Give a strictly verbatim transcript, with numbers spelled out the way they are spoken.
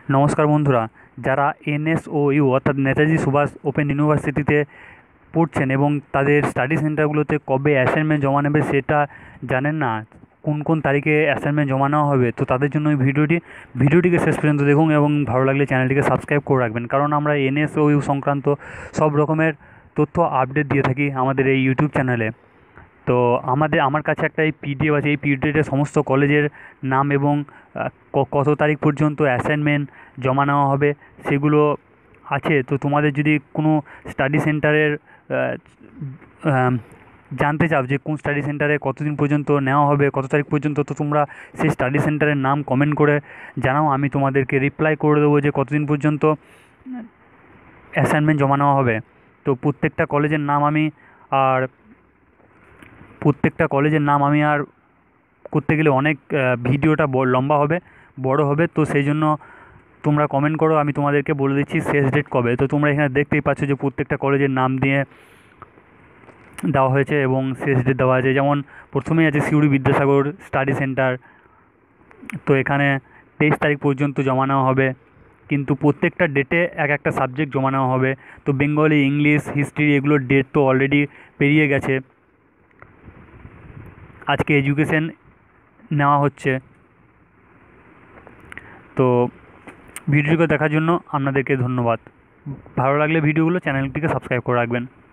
নমস্কার বন্ধুরা, যারা এনএসওইউ অর্থাৎ নেতাজি সুভাষ ওপেন ইউনিভার্সিটিতে পড়ছেন এবং তাদের স্টাডি সেন্টারগুলোতে কবে অ্যাসাইনমেন্ট জমা নেবে সেটা জানেন না, কোন কোন তারিখে অ্যাসাইনমেন্ট জমা নেওয়া হবে, তো তাদের জন্য এই ভিডিওটি ভিডিওটিকে শেষ পর্যন্ত দেখুন এবং ভালো লাগলে চ্যানেলটিকে সাবস্ক্রাইব করে রাখবেন, কারণ আমরা এনএসওইউ সংক্রান্ত সব রকমের তথ্য আপডেট দিয়ে থাকি আমাদের এই ইউটিউব চ্যানেলে। তো আমাদের আমার কাছে একটা এই পিডিএফ আছে, এই পিডিএফে সমস্ত কলেজের নাম এবং আহ, ক- কত তারিখ পর্যন্ত অ্যাসাইনমেন্ট জমা নেওয়া হবে সেগুলো আছে। তো তোমাদের যদি কোনো স্টাডি সেন্টারের জানতে চাও যে কোন স্টাডি সেন্টারে কতদিন পর্যন্ত নেওয়া হবে, কত তারিখ পর্যন্ত, তো তোমরা সেই স্টাডি সেন্টারের নাম কমেন্ট করে জানাও, আমি তোমাদেরকে রিপ্লাই করে দেবো যে কতদিন পর্যন্ত অ্যাসাইনমেন্ট জমা নেওয়া হবে। তো প্রত্যেকটা কলেজের নাম আমি আর প্রত্যেকটা কলেজের নাম আমি আর করতে গেলে অনেক আহ, ভিডিওটা ব- লম্বা হবে, বড় হবে, তো সেই জন্য তোমরা কমেন্ট করো, আমি তোমাদেরকে বলে দিচ্ছি শেষ ডেট কবে। তো তোমরা এখানে দেখতেই পাচ্ছ যে প্রত্যেকটা কলেজের নাম দিয়ে দেওয়া হয়েছে এবং শেষ ডেট দেওয়া আছে। যেমন প্রথমেই আছে সিউড়ি বিদ্যাসাগর স্টাডি সেন্টার, তো এখানে তেইশ তারিখ পর্যন্ত জমা নেওয়া হবে, কিন্তু প্রত্যেকটা ডেটে এক একটা সাবজেক্ট জমা নেওয়া হবে। তো বেঙ্গলি, ইংলিশ, হিস্ট্রি এগুলোর ডেট তো অলরেডি পেরিয়ে গেছে, আজকে এডুকেশন নেওয়া হচ্ছে। তো ভিডিওগুলো দেখার জন্য আপনাদেরকে ধন্যবাদ। ভালো লাগলে ভিডিওগুলো চ্যানেলটিকে সাবস্ক্রাইব করে রাখবেন।